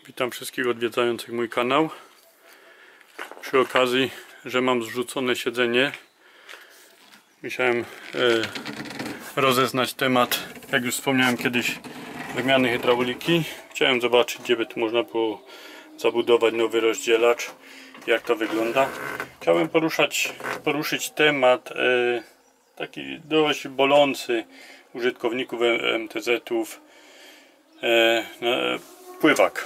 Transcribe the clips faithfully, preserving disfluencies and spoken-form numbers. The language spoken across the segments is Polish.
Witam wszystkich odwiedzających mój kanał. Przy okazji, że mam zrzucone siedzenie, musiałem e, rozeznać temat, jak już wspomniałem kiedyś, wymiany hydrauliki. Chciałem zobaczyć, gdzie by tu można było zabudować nowy rozdzielacz, jak to wygląda. Chciałem poruszać, poruszyć temat e, taki dość bolący użytkowników M T Z-ów, e, e, pływak.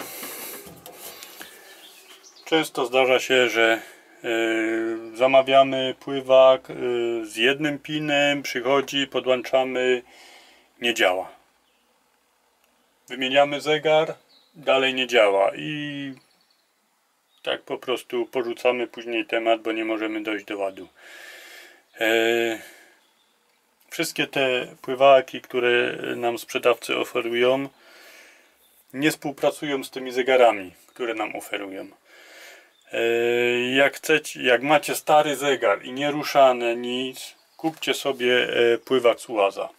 Często zdarza się, że y, zamawiamy pływak y, z jednym pinem, przychodzi, podłączamy, nie działa. Wymieniamy zegar, dalej nie działa i tak po prostu porzucamy później temat, bo nie możemy dojść do ładu. Y, wszystkie te pływaki, które nam sprzedawcy oferują, nie współpracują z tymi zegarami, które nam oferują. Jak chcecie, jak macie stary zegar i nie ruszane nic, kupcie sobie pływak z ułaza.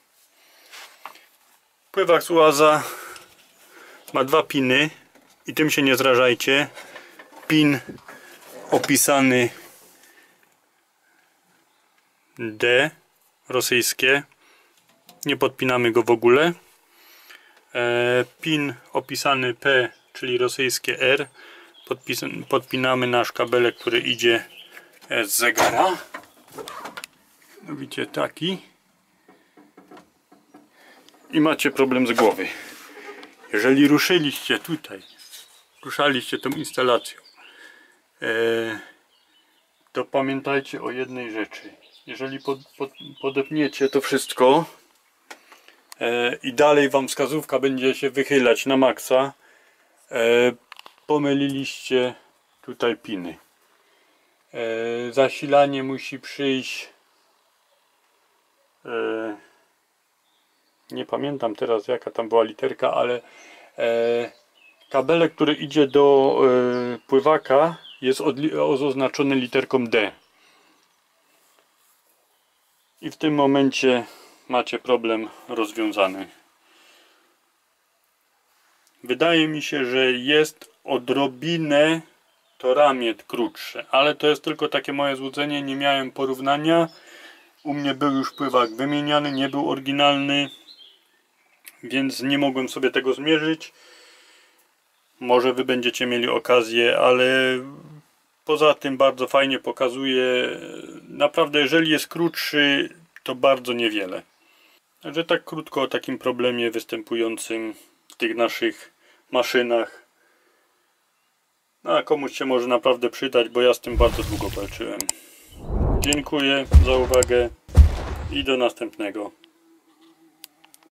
Pływak z ułaza ma dwa piny i tym się nie zrażajcie. Pin opisany D, rosyjskie, nie podpinamy go w ogóle. Pin opisany P, czyli rosyjskie R, podpinamy nasz kabelek, który idzie z zegara. Widzicie, taki. I macie problem z głowy. Jeżeli ruszyliście tutaj, ruszaliście tą instalacją, to pamiętajcie o jednej rzeczy. Jeżeli pod, pod, podepniecie to wszystko i dalej wam wskazówka będzie się wychylać na maksa, pomyliliście tutaj piny. E, zasilanie musi przyjść. E, nie pamiętam teraz, jaka tam była literka, ale e, kabelek, który idzie do e, pływaka, jest oznaczony literką D. I w tym momencie macie problem rozwiązany. Wydaje mi się, że jest odrobinę to ramię krótsze, ale to jest tylko takie moje złudzenie, nie miałem porównania. U mnie był już pływak wymieniany, nie był oryginalny, więc nie mogłem sobie tego zmierzyć. Może wy będziecie mieli okazję, ale poza tym bardzo fajnie pokazuje. Naprawdę, jeżeli jest krótszy, to bardzo niewiele. Także tak krótko o takim problemie występującym w tych naszych maszynach. No, a komuś się może naprawdę przydać, bo ja z tym bardzo długo walczyłem. Dziękuję za uwagę i do następnego.